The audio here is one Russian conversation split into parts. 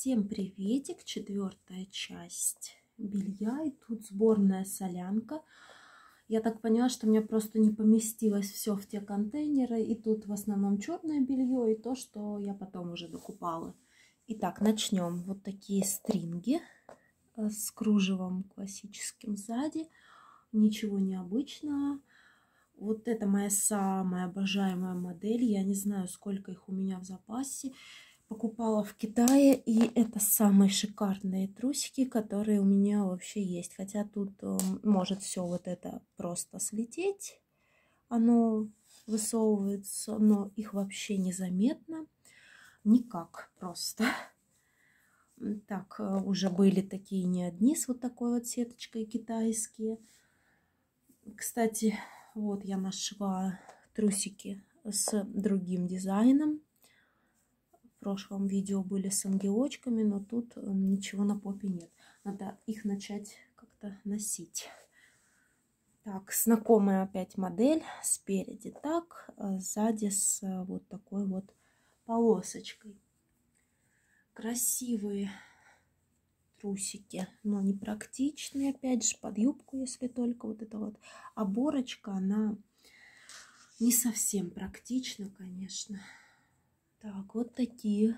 Всем приветик, 4-я часть белья, и тут сборная солянка. Я так поняла, что у меня просто не поместилось все в те контейнеры, и тут в основном черное белье и то, что я потом уже докупала. Итак, начнем. Вот такие стринги с кружевом классическим сзади, ничего необычного. Вот это моя самая обожаемая модель, я не знаю, сколько их у меня в запасе. Покупала в Китае, и это самые шикарные трусики, которые у меня вообще есть. Хотя тут может все вот это просто слететь, оно высовывается, но их вообще незаметно, никак просто. Так, уже были такие не одни с вот такой вот сеточкой китайские. Кстати, вот я нашла трусики с другим дизайном. В прошлом видео были с ангелочками, но тут ничего на попе нет. Надо их начать как-то носить. Так, знакомая опять модель. Спереди так, а сзади с вот такой вот полосочкой. Красивые трусики, но непрактичные. Опять же, под юбку, если только вот эта вот оборочка, она не совсем практична, конечно. Так, вот такие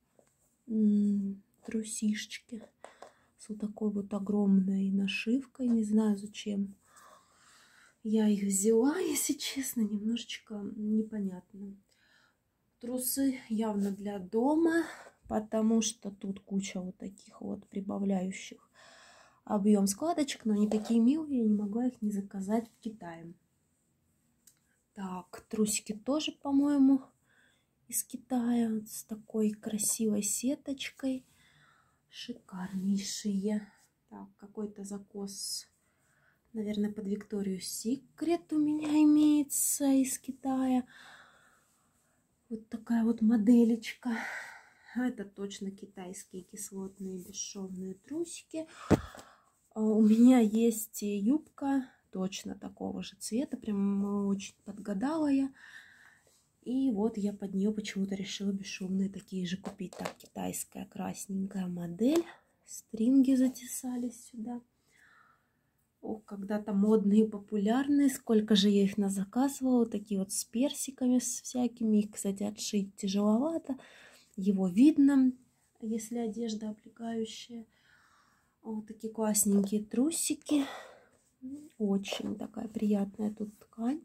трусишечки с вот такой вот огромной нашивкой. Не знаю, зачем я их взяла, если честно, немножечко непонятно. Трусы явно для дома, потому что тут куча вот таких вот прибавляющих объем складочек, но они такие милые, я не могла их не заказать в Китае. Так, трусики тоже, по-моему, из Китая, вот с такой красивой сеточкой, шикарнейшие. Так, какой-то закос, наверное, под Victoria's Secret у меня имеется из Китая. Вот такая вот моделечка. Это точно китайские кислотные бесшовные трусики. У меня есть юбка точно такого же цвета, прям очень подгадала я. И вот я под нее почему-то решила бесшовные такие же купить. Так, китайская красненькая модель. Стринги затесались сюда. Ох, когда-то модные, популярные. Сколько же я их назаказывала. Такие вот с персиками, с всякими. Их, кстати, отшить тяжеловато. Его видно, если одежда облегающая. Вот такие классненькие трусики. Очень такая приятная тут ткань.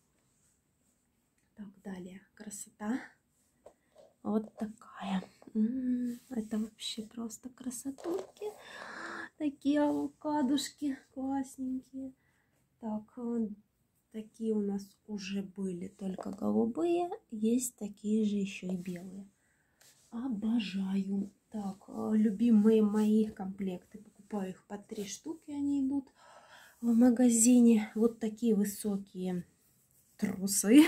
Так, далее. Красота. Вот такая. Это вообще просто красотульки. Такие авокадушки классненькие. Так, такие у нас уже были только голубые. Есть такие же еще и белые. Обожаю. Так, любимые мои комплекты. Покупаю их по 3 штуки. Они идут в магазине. Вот такие высокие трусы.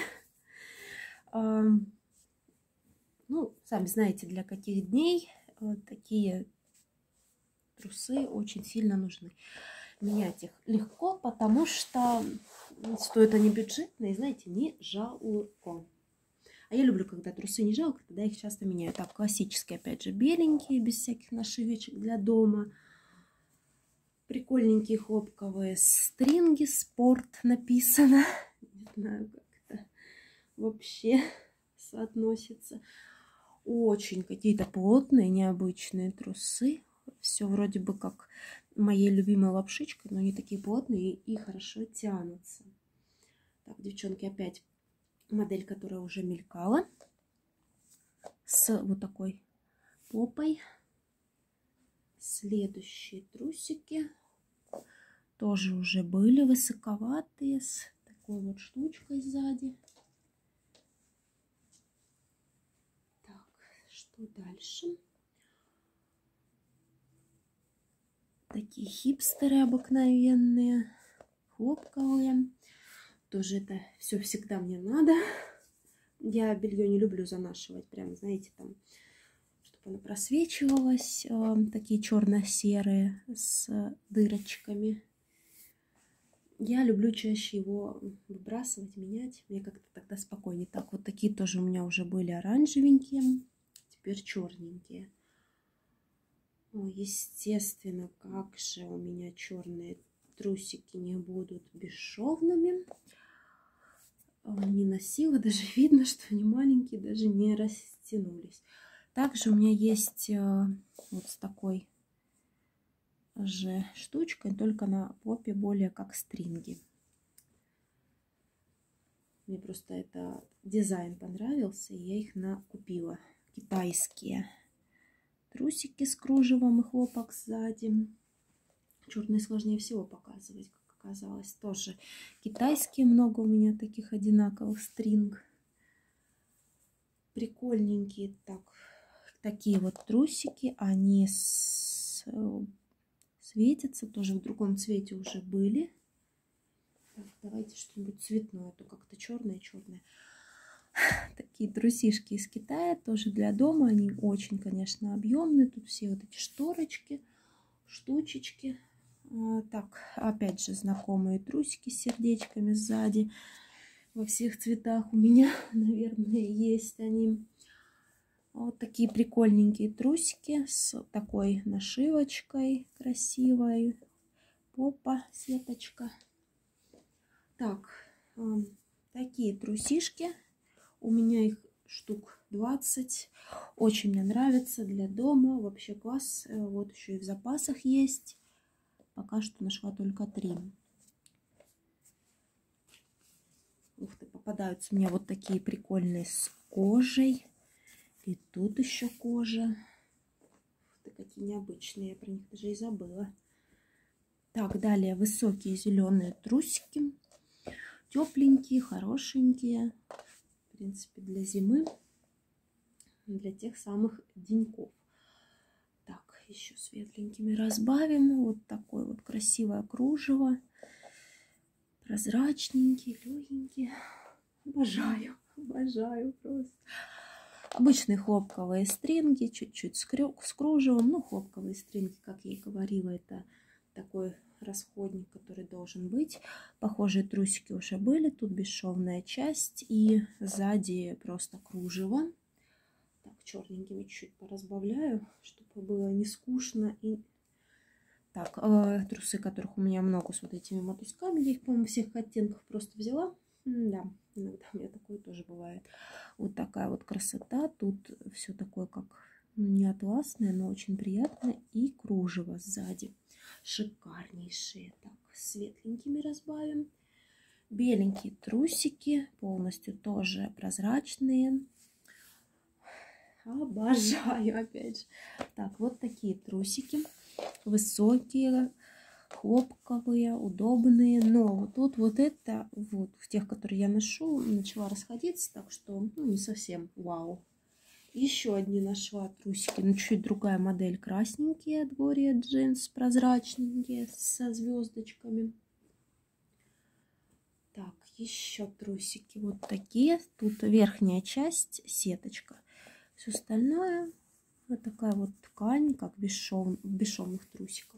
Ну, сами знаете, для каких дней вот такие трусы очень сильно нужны. Менять их легко, потому что стоят они бюджетные, знаете, не жалко. А я люблю, когда трусы не жалко, тогда их часто меняю. Так, классические, опять же, беленькие, без всяких нашивочек для дома. Прикольненькие хлопковые стринги, спорт написано. Не знаю, как это вообще соотносится. Очень какие-то плотные, необычные трусы. Все вроде бы как моей любимой лапшичкой, но они такие плотные и хорошо тянутся. Так, девчонки, опять модель, которая уже мелькала. С вот такой попой. Следующие трусики тоже уже были высоковатые, с такой вот штучкой сзади. Так, что дальше? Такие хипстеры обыкновенные, хлопковые. Тоже это все всегда мне надо. Я белье не люблю занашивать, прям, знаете, там, чтобы оно просвечивалось. Такие черно-серые с дырочками. Я люблю чаще его выбрасывать, менять. Мне как-то тогда спокойнее. Так, вот такие тоже у меня уже были оранжевенькие. Теперь черненькие. Естественно, как же у меня черные трусики не будут бесшовными. Не носила, даже видно, что они маленькие, даже не растянулись. Также у меня есть вот с такой же штучкой, только на попе более как стринги. Мне просто это дизайн понравился, и я их накупила. Китайские трусики с кружевом и хлопок сзади. Черные сложнее всего показывать, как оказалось. Тоже китайские, много у меня таких одинаковых стринг. Прикольненькие. Такие вот трусики. Они светятся. Тоже в другом цвете уже были. Так, давайте что-нибудь цветное. А то как-то черное-черное. Такие трусишки из Китая. Тоже для дома. Они очень, конечно, объемные. Тут все вот эти шторочки, штучечки. Так, опять же, знакомые трусики с сердечками сзади. Во всех цветах у меня, наверное, есть они. Вот такие прикольненькие трусики с такой нашивочкой красивой. Попа, сеточка. Так, такие трусишки. У меня их штук 20. Очень мне нравится для дома. Вообще класс. Вот еще и в запасах есть. Пока что нашла только 3. Ух ты, попадаются мне вот такие прикольные с кожей. И тут еще кожа. Ух ты, какие необычные. Я про них даже и забыла. Так, далее высокие зеленые трусики. Тепленькие, хорошенькие. В принципе, для зимы. Для тех самых деньков. Так, еще светленькими разбавим. Вот такое вот красивое кружево. Прозрачненькие, легенькие. Обожаю, обожаю просто. Обычные хлопковые стринги, чуть-чуть с кружевом. Ну, хлопковые стринги, как я и говорила, это такой расходник, который должен быть. Похожие трусики уже были. Тут бесшовная часть и сзади просто кружево. Так, черненькими чуть поразбавляю, чтобы было не скучно. И так, трусы, которых у меня много с вот этими мотузками. Я их, по-моему, всех оттенков просто взяла. Да, иногда у меня такое тоже бывает. Вот такая вот красота. Тут все такое как не атласное, но очень приятное. И кружево сзади. Шикарнейшие. Так, светленькими разбавим. Беленькие трусики. Полностью тоже прозрачные. Обожаю, опять же. Так, вот такие трусики. Высокие, хлопковые, удобные. Но вот тут вот это, вот в тех, которые я ношу, начала расходиться, так что ну, не совсем вау. Еще одни нашла трусики, но чуть другая модель, красненькие от Gloria Jeans, прозрачненькие, со звездочками. Так, еще трусики вот такие. Тут верхняя часть, сеточка. Все остальное вот такая вот ткань, как в бесшовных трусиках.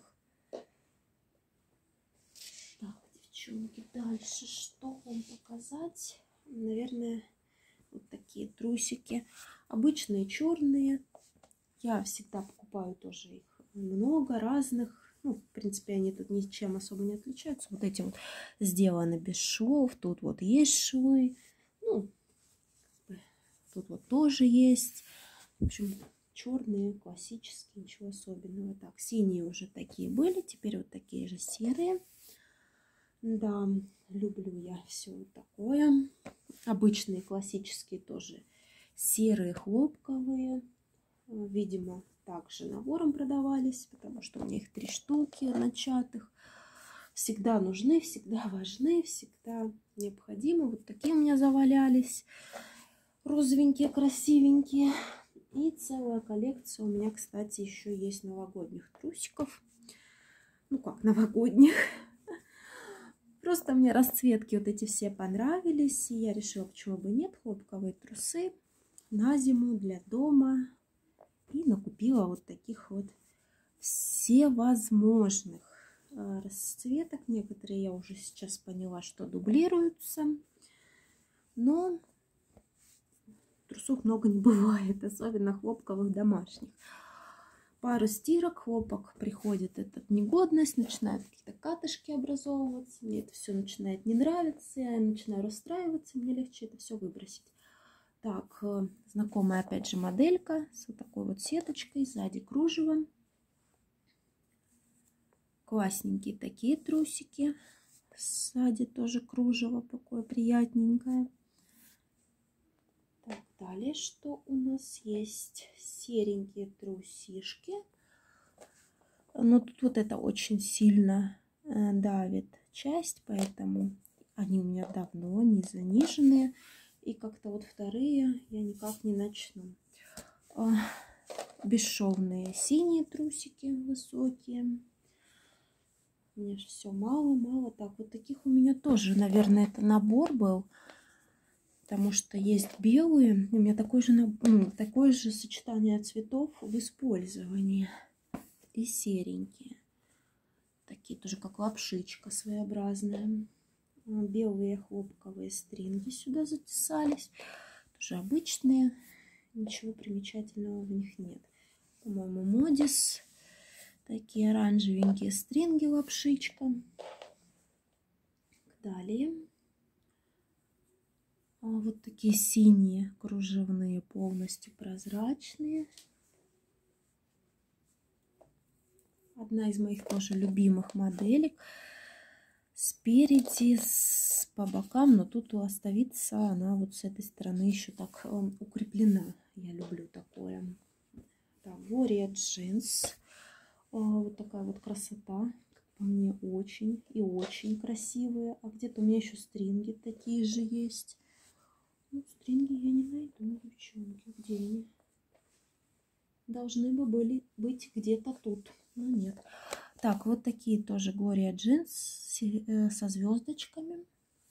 Так, девчонки, дальше что вам показать? Наверное, вот такие трусики. Обычные черные. Я всегда покупаю тоже их много разных. Ну, в принципе, они тут ничем особо не отличаются. Вот эти вот сделаны без швов. Тут вот есть швы. Ну, тут вот тоже есть. В общем, черные, классические, ничего особенного. Так, синие уже такие были, теперь вот такие же серые. Да, люблю я все вот такое. Обычные, классические тоже серые, хлопковые. Видимо, также набором продавались, потому что у меня их 3 штуки начатых. Всегда нужны, всегда важны, всегда необходимы. Вот такие у меня завалялись. Розовенькие, красивенькие. И целая коллекция у меня, кстати, еще есть новогодних трусиков. Ну как новогодних. Просто мне расцветки вот эти все понравились. И я решила, почему бы нет, хлопковые трусы на зиму для дома. И накупила вот таких вот всевозможных расцветок. Некоторые я уже сейчас поняла, что дублируются. Но трусов много не бывает, особенно хлопковых домашних. пару стирок, хлопок, приходит эта негодность, начинают какие-то катышки образовываться, мне это все начинает не нравиться, я начинаю расстраиваться, мне легче это все выбросить. Так, знакомая опять же моделька с вот такой вот сеточкой, сзади кружево. Классненькие такие трусики, сзади тоже кружево такое приятненькое. Так, далее что у нас есть? Серенькие трусишки. Но тут вот это очень сильно давит часть, поэтому они у меня давно не заниженные. И как-то вот вторые я никак не начну. Бесшовные синие трусики высокие. Мне же все мало. Так, вот таких у меня тоже, наверное, это набор был. Потому что есть белые, у меня такое же сочетание цветов в использовании. И серенькие. Такие тоже как лапшичка своеобразная. Белые хлопковые стринги сюда затесались. Тоже обычные. Ничего примечательного в них нет. По-моему, Модис. Такие оранжевенькие стринги лапшичка. Далее. Вот такие синие кружевные, полностью прозрачные. Одна из моих тоже любимых моделек. Спереди, по бокам, но тут оставится она вот с этой стороны еще так укреплена. Я люблю такое. Так, Gloria Jeans. Вот такая вот красота. По мне очень и очень красивые. А где-то у меня еще стринги такие же есть. Ну, стринги я не найду, девчонки. Где они? Должны бы были быть где-то тут. Но нет. Так, вот такие тоже Gloria Jeans со звездочками.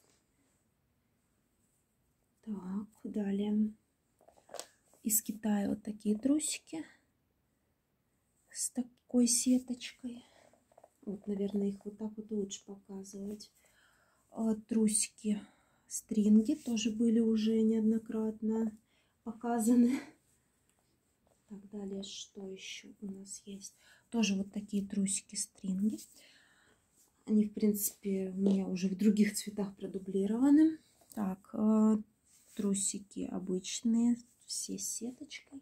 Так, далее. Из Китая вот такие трусики с такой сеточкой. Вот, наверное, их вот так вот лучше показывать. Трусики, стринги тоже были уже неоднократно показаны. Так, далее, что еще у нас есть? Тоже вот такие трусики, стринги. Они, в принципе, у меня уже в других цветах продублированы. Так, трусики обычные, все с сеточкой.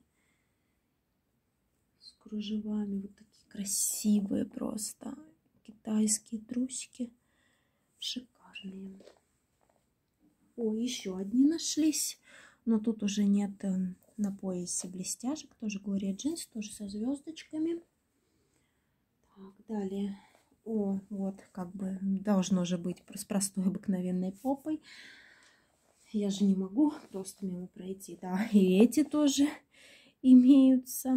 С кружевами. Вот такие красивые просто. Китайские трусики. Шикарные. О, еще одни нашлись. Но тут уже нет на поясе блестяшек. Тоже Gloria Jeans, тоже со звездочками. Так, далее. О, вот как бы должно же быть с простой обыкновенной попой. Я же не могу просто мимо пройти. Да, и эти тоже имеются.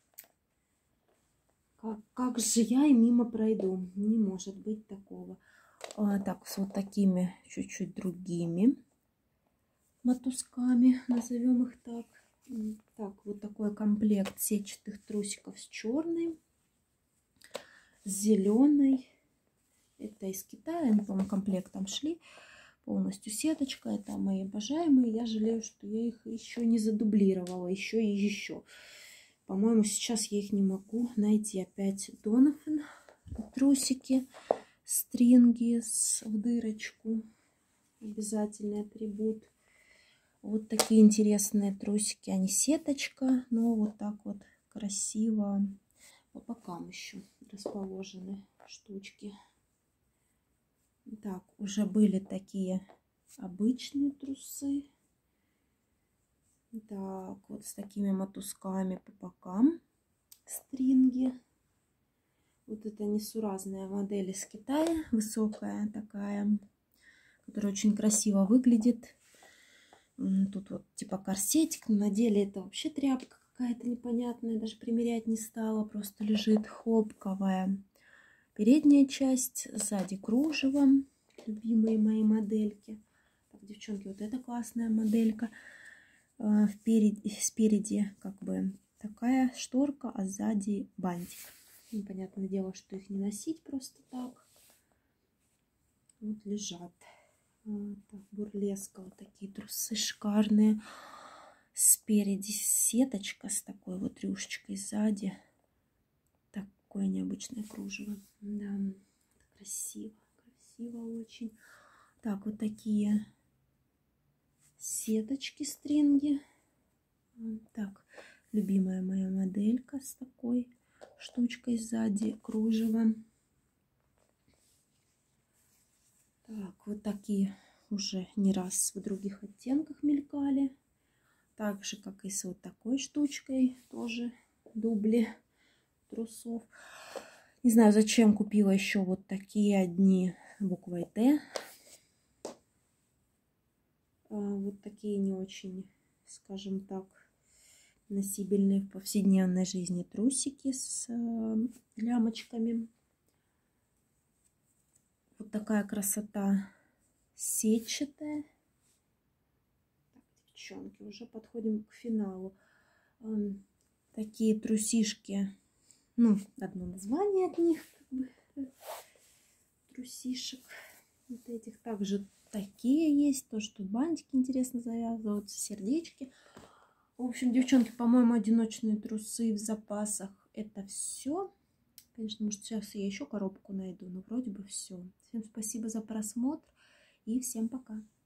Как же я и мимо пройду? Не может быть такого. Так, с вот такими чуть-чуть другими мотузками, назовем их так. Так, вот такой комплект сетчатых трусиков с черной, с зеленой. Это из Китая, они, по-моему, комплектом шли. Полностью сеточка. Это мои обожаемые. Я жалею, что я их еще не задублировала. Еще и еще. По-моему, сейчас я их не могу найти. Опять Донофан трусики, стринги в дырочку. Обязательный атрибут. Вот такие интересные трусики. Они сеточка, но вот так вот красиво по бокам еще расположены штучки. Так, уже были такие обычные трусы. Так, вот с такими мотузками по бокам. Стринги. Вот это несуразная модель из Китая. Высокая такая, которая очень красиво выглядит. Тут вот типа корсетик, но на деле это вообще тряпка какая-то непонятная. Даже примерять не стала, просто лежит хлопковая. Передняя часть, сзади кружево. Любимые мои модельки. Так, девчонки, вот эта классная моделька. Спереди как бы такая шторка, а сзади бантик. Понятное дело, что их не носить просто так. Вот лежат. Так, бурлеска, вот такие трусы шикарные. Спереди сеточка с такой вот рюшечкой, сзади такое необычное кружево. Да, красиво, красиво очень. Так, вот такие сеточки, стринги. Так, любимая моя моделька с такой штучкой сзади, кружево. Так, вот такие уже не раз в других оттенках мелькали. Так же, как и с вот такой штучкой, тоже дубли трусов. Не знаю, зачем купила еще вот такие одни буквой Т. Вот такие не очень, скажем так, носибельные в повседневной жизни трусики с лямочками. Вот такая красота сетчатая. Так, девчонки, уже подходим к финалу. Такие трусишки, ну, одно название от них, как бы, трусишек. Вот этих также такие есть, тоже тут бантики интересно завязываются, сердечки. В общем, девчонки, по-моему, одиночные трусы в запасах это все. Конечно, может, сейчас я еще коробку найду, но вроде бы все. Всем спасибо за просмотр и всем пока.